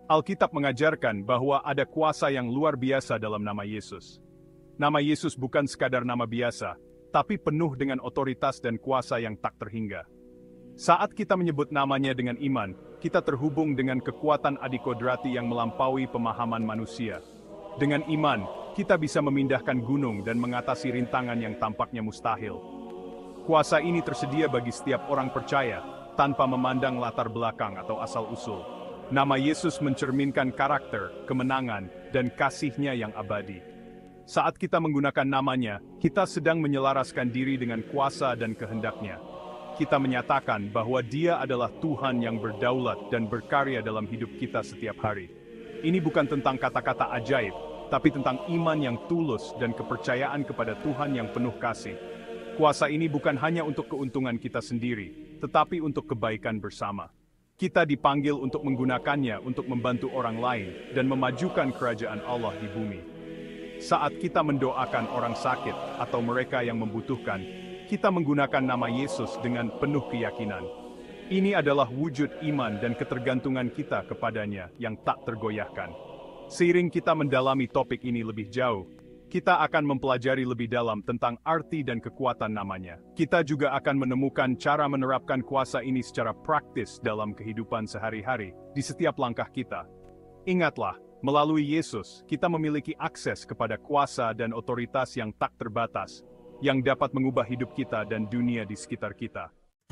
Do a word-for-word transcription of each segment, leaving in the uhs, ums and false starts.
Alkitab mengajarkan bahwa ada kuasa yang luar biasa dalam nama Yesus. Nama Yesus bukan sekadar nama biasa, tapi penuh dengan otoritas dan kuasa yang tak terhingga. Saat kita menyebut namanya dengan iman, kita terhubung dengan kekuatan adikodrati yang melampaui pemahaman manusia. Dengan iman, kita bisa memindahkan gunung dan mengatasi rintangan yang tampaknya mustahil. Kuasa ini tersedia bagi setiap orang percaya, tanpa memandang latar belakang atau asal-usul. Nama Yesus mencerminkan karakter, kemenangan, dan kasih-Nya yang abadi. Saat kita menggunakan namanya, kita sedang menyelaraskan diri dengan kuasa dan kehendak-Nya. Kita menyatakan bahwa Dia adalah Tuhan yang berdaulat dan berkarya dalam hidup kita setiap hari. Ini bukan tentang kata-kata ajaib, tapi tentang iman yang tulus dan kepercayaan kepada Tuhan yang penuh kasih. Kuasa ini bukan hanya untuk keuntungan kita sendiri, tetapi untuk kebaikan bersama. Kita dipanggil untuk menggunakannya untuk membantu orang lain dan memajukan kerajaan Allah di bumi. Saat kita mendoakan orang sakit atau mereka yang membutuhkan, kita menggunakan nama Yesus dengan penuh keyakinan. Ini adalah wujud iman dan ketergantungan kita kepadanya yang tak tergoyahkan. Seiring kita mendalami topik ini lebih jauh, kita akan mempelajari lebih dalam tentang arti dan kekuatan namanya. Kita juga akan menemukan cara menerapkan kuasa ini secara praktis dalam kehidupan sehari-hari, di setiap langkah kita. Ingatlah, melalui Yesus, kita memiliki akses kepada kuasa dan otoritas yang tak terbatas, yang dapat mengubah hidup kita dan dunia di sekitar kita.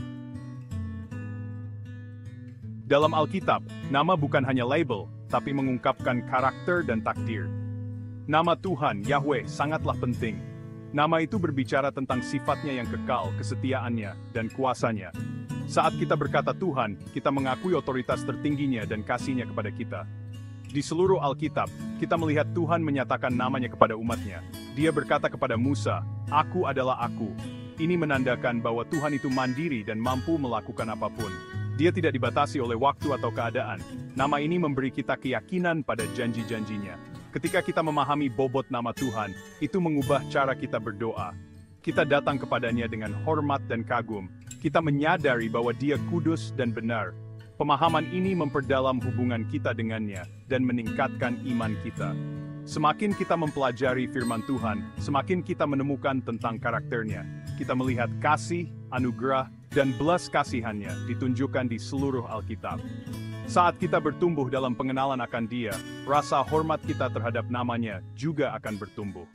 Dalam Alkitab, nama bukan hanya label, tapi mengungkapkan karakter dan takdir. Nama Tuhan, Yahweh, sangatlah penting. Nama itu berbicara tentang sifatnya yang kekal, kesetiaannya, dan kuasanya. Saat kita berkata Tuhan, kita mengakui otoritas tertingginya dan kasih-Nya kepada kita. Di seluruh Alkitab, kita melihat Tuhan menyatakan namanya kepada umatnya. Dia berkata kepada Musa, "Aku adalah Aku." Ini menandakan bahwa Tuhan itu mandiri dan mampu melakukan apapun. Dia tidak dibatasi oleh waktu atau keadaan. Nama ini memberi kita keyakinan pada janji-janjinya. Ketika kita memahami bobot nama Tuhan, itu mengubah cara kita berdoa. Kita datang kepadanya dengan hormat dan kagum. Kita menyadari bahwa Dia kudus dan benar. Pemahaman ini memperdalam hubungan kita dengannya dan meningkatkan iman kita. Semakin kita mempelajari firman Tuhan, semakin kita menemukan tentang karakternya. Kita melihat kasih, anugerah, dan belas kasihannya ditunjukkan di seluruh Alkitab. Saat kita bertumbuh dalam pengenalan akan Dia, rasa hormat kita terhadap namanya juga akan bertumbuh.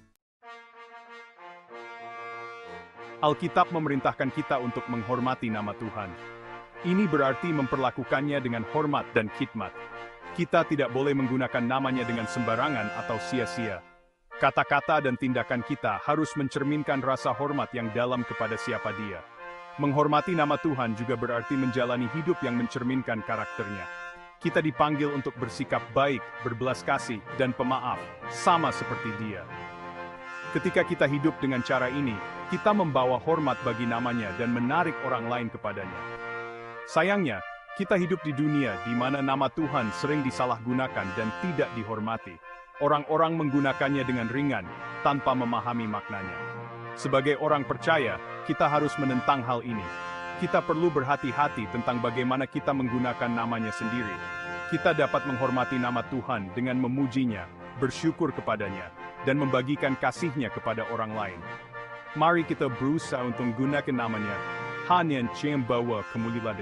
Alkitab memerintahkan kita untuk menghormati nama Tuhan. Ini berarti memperlakukannya dengan hormat dan khidmat. Kita tidak boleh menggunakan namanya dengan sembarangan atau sia-sia. Kata-kata dan tindakan kita harus mencerminkan rasa hormat yang dalam kepada siapa Dia. Menghormati nama Tuhan juga berarti menjalani hidup yang mencerminkan karakternya. Kita dipanggil untuk bersikap baik, berbelas kasih, dan pemaaf, sama seperti Dia. Ketika kita hidup dengan cara ini, kita membawa hormat bagi namanya dan menarik orang lain kepadanya. Sayangnya, kita hidup di dunia di mana nama Tuhan sering disalahgunakan dan tidak dihormati. Orang-orang menggunakannya dengan ringan, tanpa memahami maknanya. Sebagai orang percaya, kita harus menentang hal ini. Kita perlu berhati-hati tentang bagaimana kita menggunakan namanya sendiri. Kita dapat menghormati nama Tuhan dengan memujinya, bersyukur kepadanya, dan membagikan kasih-Nya kepada orang lain. Mari kita berusaha untuk menggunakan namanya, hanya yang bawa kemuliaan.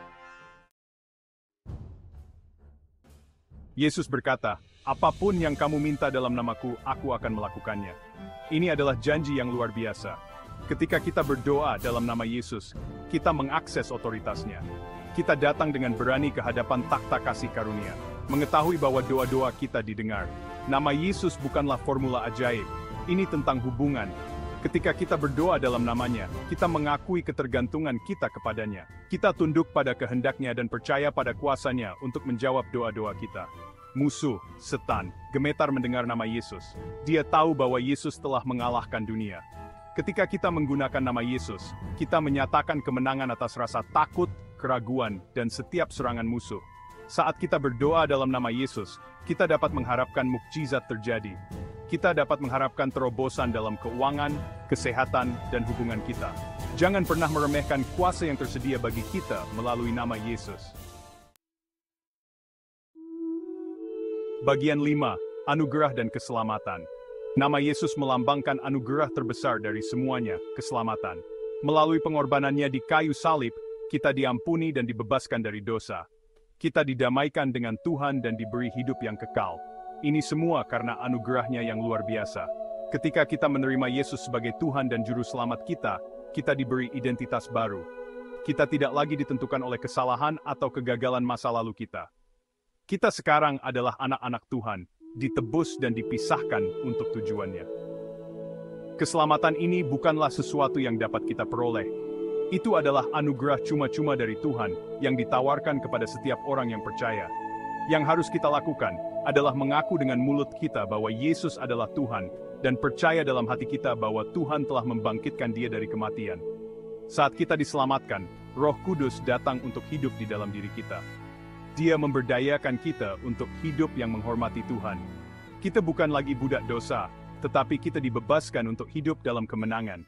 Yesus berkata, "Apapun yang kamu minta dalam namaku, aku akan melakukannya." Ini adalah janji yang luar biasa. Ketika kita berdoa dalam nama Yesus, kita mengakses otoritasnya. Kita datang dengan berani ke hadapan takhta kasih karunia, mengetahui bahwa doa-doa kita didengar. Nama Yesus bukanlah formula ajaib, ini tentang hubungan. Ketika kita berdoa dalam namanya, kita mengakui ketergantungan kita kepadanya. Kita tunduk pada kehendak-Nya dan percaya pada kuasa-Nya untuk menjawab doa-doa kita. Musuh, setan, gemetar mendengar nama Yesus. Dia tahu bahwa Yesus telah mengalahkan dunia. Ketika kita menggunakan nama Yesus, kita menyatakan kemenangan atas rasa takut, keraguan, dan setiap serangan musuh. Saat kita berdoa dalam nama Yesus, kita dapat mengharapkan mukjizat terjadi. Kita dapat mengharapkan terobosan dalam keuangan, kesehatan, dan hubungan kita. Jangan pernah meremehkan kuasa yang tersedia bagi kita melalui nama Yesus. Bagian lima. Anugerah dan keselamatan. Nama Yesus melambangkan anugerah terbesar dari semuanya, keselamatan. Melalui pengorbanannya di kayu salib, kita diampuni dan dibebaskan dari dosa. Kita didamaikan dengan Tuhan dan diberi hidup yang kekal. Ini semua karena anugerahnya yang luar biasa. Ketika kita menerima Yesus sebagai Tuhan dan Juru Selamat kita, kita diberi identitas baru. Kita tidak lagi ditentukan oleh kesalahan atau kegagalan masa lalu kita. Kita sekarang adalah anak-anak Tuhan, ditebus dan dipisahkan untuk tujuannya. Keselamatan ini bukanlah sesuatu yang dapat kita peroleh. Itu adalah anugerah cuma-cuma dari Tuhan yang ditawarkan kepada setiap orang yang percaya. Yang harus kita lakukan adalah mengaku dengan mulut kita bahwa Yesus adalah Tuhan dan percaya dalam hati kita bahwa Tuhan telah membangkitkan Dia dari kematian. Saat kita diselamatkan, Roh Kudus datang untuk hidup di dalam diri kita. Dia memberdayakan kita untuk hidup yang menghormati Tuhan. Kita bukan lagi budak dosa, tetapi kita dibebaskan untuk hidup dalam kemenangan.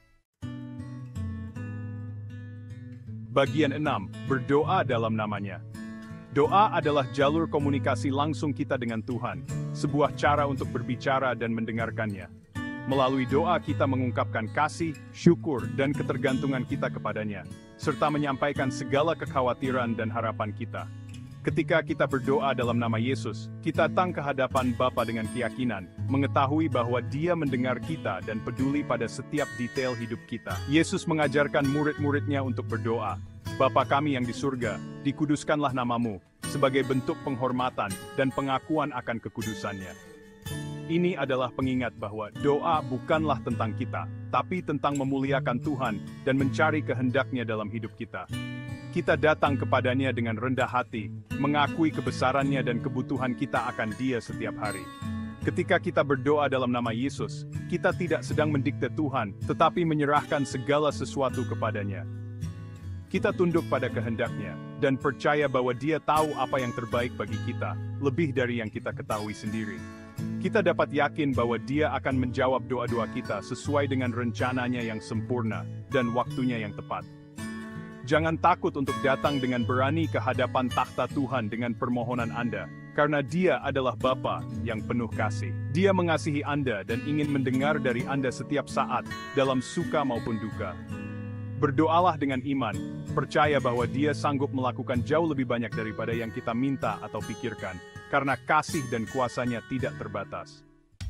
Bagian enam. Berdoa dalam namanya. Doa adalah jalur komunikasi langsung kita dengan Tuhan, sebuah cara untuk berbicara dan mendengarkannya. Melalui doa kita mengungkapkan kasih, syukur, dan ketergantungan kita kepadanya, serta menyampaikan segala kekhawatiran dan harapan kita. Ketika kita berdoa dalam nama Yesus, kita datang ke hadapan Bapa dengan keyakinan, mengetahui bahwa Dia mendengar kita dan peduli pada setiap detail hidup kita. Yesus mengajarkan murid-muridnya untuk berdoa, Bapa kami yang di surga, dikuduskanlah namamu, sebagai bentuk penghormatan dan pengakuan akan kekudusannya. Ini adalah pengingat bahwa doa bukanlah tentang kita, tapi tentang memuliakan Tuhan dan mencari kehendaknya dalam hidup kita. Kita datang kepadanya dengan rendah hati, mengakui kebesarannya dan kebutuhan kita akan Dia setiap hari. Ketika kita berdoa dalam nama Yesus, kita tidak sedang mendikte Tuhan, tetapi menyerahkan segala sesuatu kepadanya. Kita tunduk pada kehendaknya, dan percaya bahwa Dia tahu apa yang terbaik bagi kita, lebih dari yang kita ketahui sendiri. Kita dapat yakin bahwa Dia akan menjawab doa-doa kita sesuai dengan rencananya yang sempurna, dan waktunya yang tepat. Jangan takut untuk datang dengan berani ke hadapan takhta Tuhan dengan permohonan Anda, karena Dia adalah Bapa yang penuh kasih. Dia mengasihi Anda dan ingin mendengar dari Anda setiap saat, dalam suka maupun duka. Berdoalah dengan iman, percaya bahwa Dia sanggup melakukan jauh lebih banyak daripada yang kita minta atau pikirkan, karena kasih dan kuasa-Nya tidak terbatas.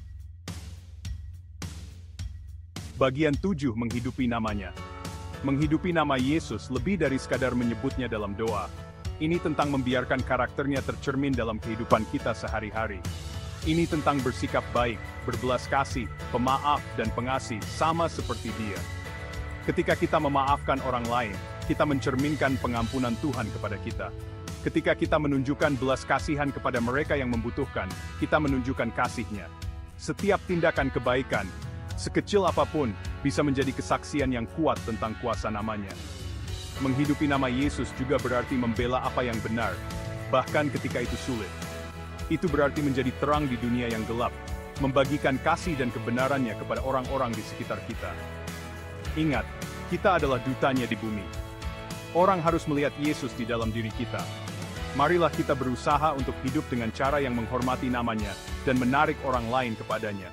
Bagian tujuh. Menghidupi namanya. Menghidupi nama Yesus lebih dari sekadar menyebutnya dalam doa. Ini tentang membiarkan karakternya tercermin dalam kehidupan kita sehari-hari. Ini tentang bersikap baik, berbelas kasih, pemaaf, dan pengasih, sama seperti Dia. Ketika kita memaafkan orang lain, kita mencerminkan pengampunan Tuhan kepada kita. Ketika kita menunjukkan belas kasihan kepada mereka yang membutuhkan, kita menunjukkan kasih-Nya. Setiap tindakan kebaikan, sekecil apapun, bisa menjadi kesaksian yang kuat tentang kuasa namanya. Menghidupi nama Yesus juga berarti membela apa yang benar, bahkan ketika itu sulit. Itu berarti menjadi terang di dunia yang gelap, membagikan kasih dan kebenarannya kepada orang-orang di sekitar kita. Ingat, kita adalah dutanya di bumi. Orang harus melihat Yesus di dalam diri kita. Marilah kita berusaha untuk hidup dengan cara yang menghormati namanya, dan menarik orang lain kepadanya.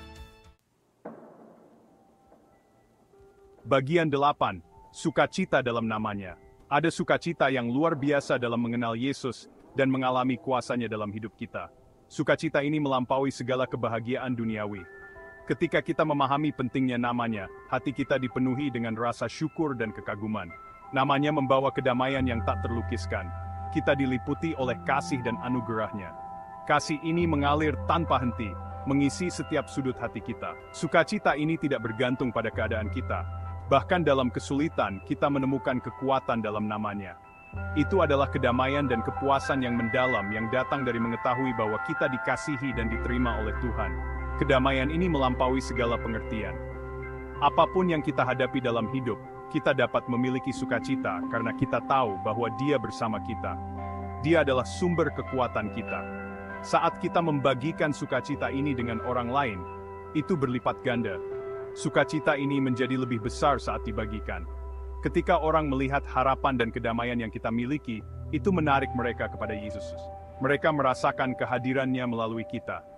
Bagian delapan. Sukacita dalam namanya. Ada sukacita yang luar biasa dalam mengenal Yesus dan mengalami kuasanya dalam hidup kita. Sukacita ini melampaui segala kebahagiaan duniawi. Ketika kita memahami pentingnya namanya, hati kita dipenuhi dengan rasa syukur dan kekaguman. Namanya membawa kedamaian yang tak terlukiskan. Kita diliputi oleh kasih dan anugerahnya. Kasih ini mengalir tanpa henti, mengisi setiap sudut hati kita. Sukacita ini tidak bergantung pada keadaan kita. Bahkan dalam kesulitan, kita menemukan kekuatan dalam namanya. Itu adalah kedamaian dan kepuasan yang mendalam yang datang dari mengetahui bahwa kita dikasihi dan diterima oleh Tuhan. Kedamaian ini melampaui segala pengertian. Apapun yang kita hadapi dalam hidup, kita dapat memiliki sukacita karena kita tahu bahwa Dia bersama kita. Dia adalah sumber kekuatan kita. Saat kita membagikan sukacita ini dengan orang lain, itu berlipat ganda. Sukacita ini menjadi lebih besar saat dibagikan. Ketika orang melihat harapan dan kedamaian yang kita miliki, itu menarik mereka kepada Yesus. Mereka merasakan kehadirannya melalui kita.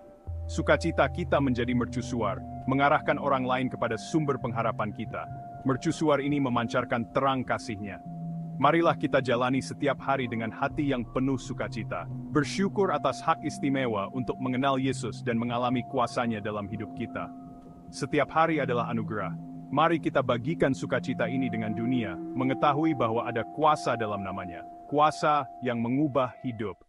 Sukacita kita menjadi mercusuar, mengarahkan orang lain kepada sumber pengharapan kita. Mercusuar ini memancarkan terang kasih-Nya. Marilah kita jalani setiap hari dengan hati yang penuh sukacita, bersyukur atas hak istimewa untuk mengenal Yesus dan mengalami kuasa-Nya dalam hidup kita. Setiap hari adalah anugerah. Mari kita bagikan sukacita ini dengan dunia, mengetahui bahwa ada kuasa dalam namanya, kuasa yang mengubah hidup.